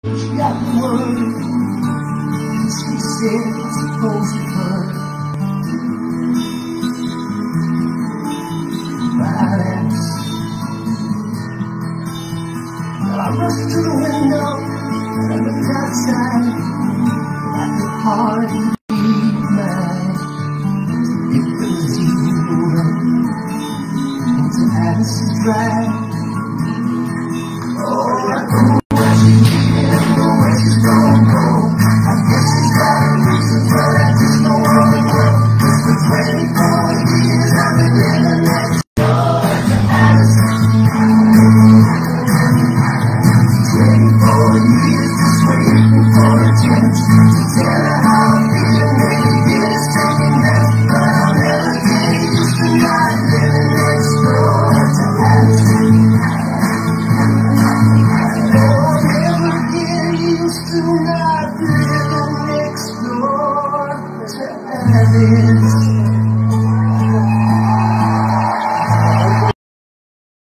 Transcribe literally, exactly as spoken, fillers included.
She got the word, she said it's supposed to hurt. Violence. Well, I rushed to the window and I looked outside at the heart beat mine. If it was you into Addison Drive. Oh, I know where she's leaving, I know where she's gonna go. I guess she's got a reason, but I just know where to go. For twenty-four years I've been living next door to Addison. twenty-four years just waiting for a chance to tell her how I'm feeling when you get a second chance. But I'll never get used to not living next door to Addison. To not living next door to Addison.